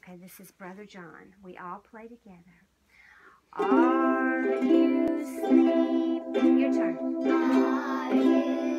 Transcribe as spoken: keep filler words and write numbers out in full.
Okay, this is Brother John. We all play together. Are you sleeping? Your turn. Are you